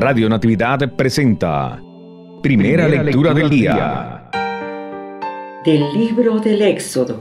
Radio Natividad presenta Primera lectura del día. Del libro del Éxodo,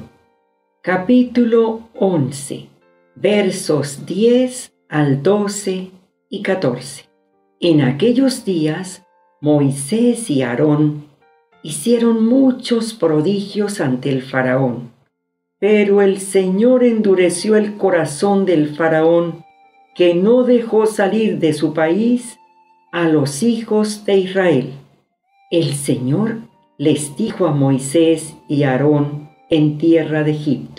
capítulo 11, versos 10 al 12 y 14. En aquellos días, Moisés y Aarón hicieron muchos prodigios ante el faraón, pero el Señor endureció el corazón del faraón, que no dejó salir de su país a los hijos de Israel. El Señor les dijo a Moisés y Aarón en tierra de Egipto: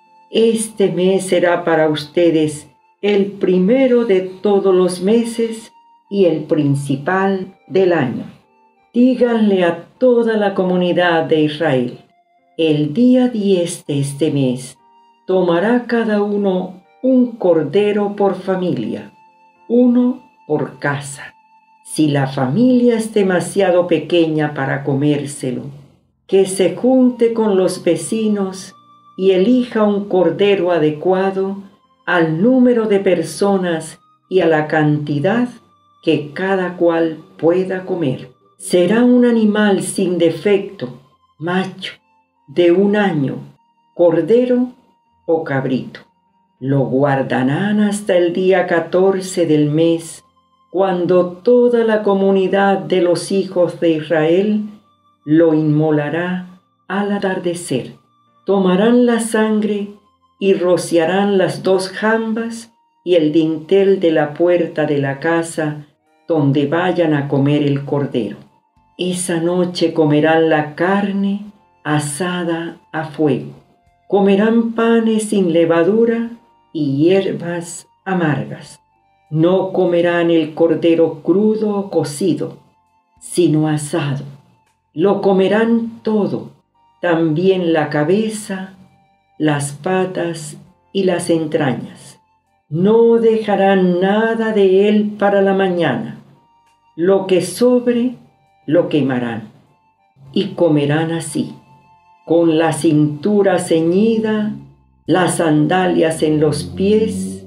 este mes será para ustedes el primero de todos los meses y el principal del año. Díganle a toda la comunidad de Israel: el día 10 de este mes tomará cada uno un cordero por familia, uno por casa. Si la familia es demasiado pequeña para comérselo, que se junte con los vecinos y elija un cordero adecuado al número de personas y a la cantidad que cada cual pueda comer. Será un animal sin defecto, macho, de 1 año, cordero o cabrito. Lo guardarán hasta el día 14 del mes, cuando toda la comunidad de los hijos de Israel lo inmolará al atardecer. Tomarán la sangre y rociarán las 2 jambas y el dintel de la puerta de la casa donde vayan a comer el cordero. Esa noche comerán la carne asada a fuego. Comerán panes sin levadura y hierbas amargas. No comerán el cordero crudo o cocido, sino asado. Lo comerán todo, también la cabeza, las patas y las entrañas. No dejarán nada de él para la mañana. Lo que sobre, lo quemarán. Y comerán así, con la cintura ceñida, las sandalias en los pies,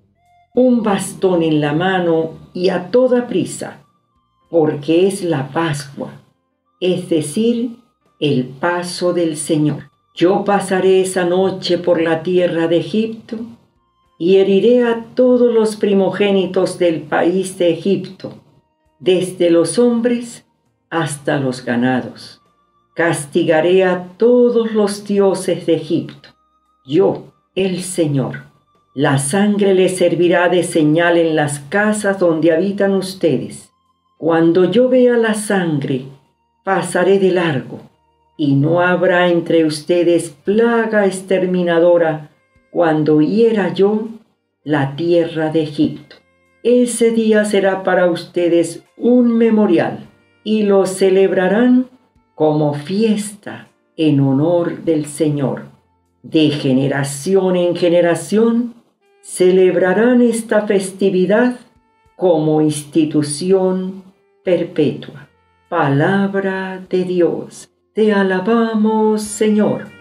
un bastón en la mano y a toda prisa, porque es la Pascua, es decir, el paso del Señor. Yo pasaré esa noche por la tierra de Egipto y heriré a todos los primogénitos del país de Egipto, desde los hombres hasta los ganados. Castigaré a todos los dioses de Egipto. Yo, el Señor. La sangre les servirá de señal en las casas donde habitan ustedes. Cuando yo vea la sangre, pasaré de largo, y no habrá entre ustedes plaga exterminadora cuando hiera yo la tierra de Egipto. Ese día será para ustedes un memorial, y lo celebrarán como fiesta en honor del Señor. De generación en generación celebrarán esta festividad como institución perpetua. Palabra de Dios. Te alabamos, Señor.